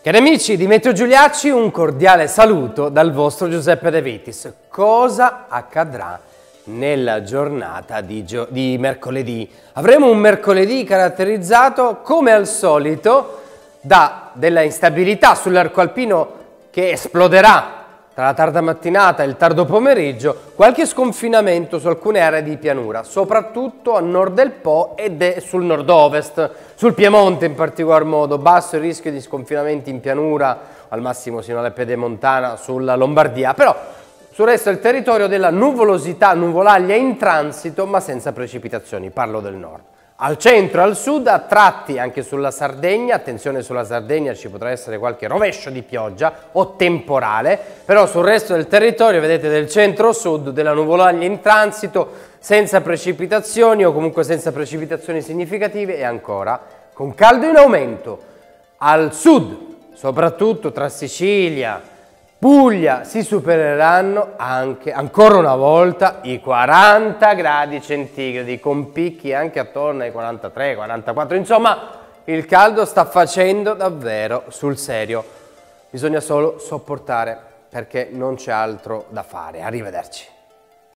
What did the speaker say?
Cari amici di Meteo Giuliacci, un cordiale saluto dal vostro Giuseppe De Vitis. Cosa accadrà nella giornata di mercoledì? Avremo un mercoledì caratterizzato, come al solito, da della instabilità sull'arco alpino che esploderà tra la tarda mattinata e il tardo pomeriggio, qualche sconfinamento su alcune aree di pianura, soprattutto a nord del Po e sul nord-ovest, sul Piemonte in particolar modo. Basso il rischio di sconfinamenti in pianura, al massimo sino alla Pedemontana, sulla Lombardia, però sul resto del territorio della nuvolosità, nuvolaglia in transito, ma senza precipitazioni, parlo del nord. Al centro e al sud, a tratti anche sulla Sardegna, attenzione sulla Sardegna, ci potrà essere qualche rovescio di pioggia o temporale, però sul resto del territorio, vedete, del centro-sud, della nuvolaglia in transito, senza precipitazioni o comunque senza precipitazioni significative e ancora con caldo in aumento. Al sud, soprattutto tra Sicilia, Puglia, si supereranno anche, ancora una volta, i 40 gradi centigradi, con picchi anche attorno ai 43, 44, insomma il caldo sta facendo davvero sul serio. Bisogna solo sopportare perché non c'è altro da fare. Arrivederci.